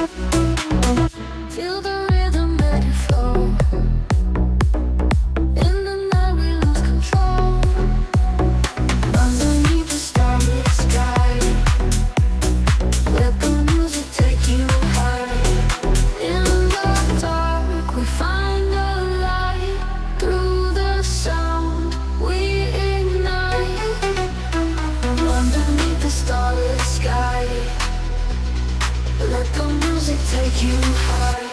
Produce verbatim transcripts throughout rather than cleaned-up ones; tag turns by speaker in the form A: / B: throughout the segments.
A: Feel the rhythm let it flow. In the night we lose control. Underneath the starlit sky, let the music take you high. In the dark we find a light. Through the sound we ignite. Underneath the starlit sky, let the music take you high.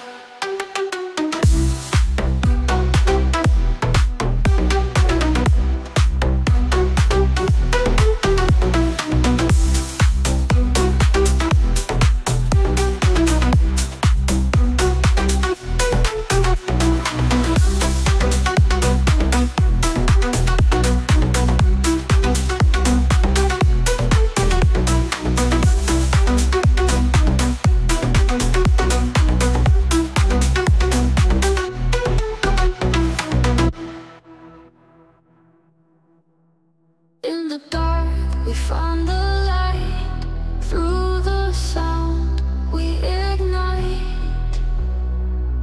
A: In the dark we find the light. Through the sound we ignite.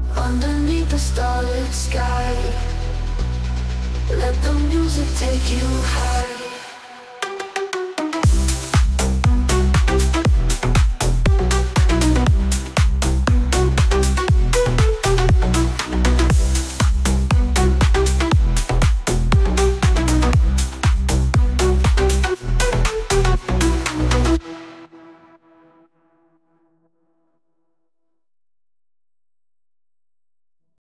A: Underneath the starlit sky, let the music take you